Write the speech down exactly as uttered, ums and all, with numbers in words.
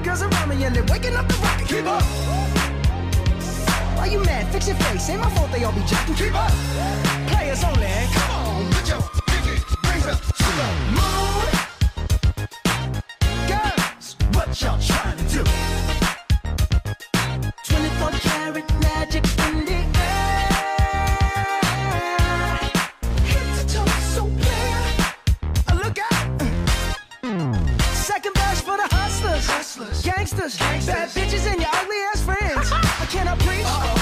girls around me and they're waking up the rocket. Keep up. Why you mad? Fix your face. Ain't my fault they all be jacking. Keep up. Players only. Come on, put your pinky rings up to the moon. Girls, what y'all trying to do? twenty-four karat magic in the air. Head to toe so clear. Look out. Second verse for the hustlers, hustlers. Gangsters, Gangsters, bad bitches and your ugly ass friends. I cannot preach. Uh-oh.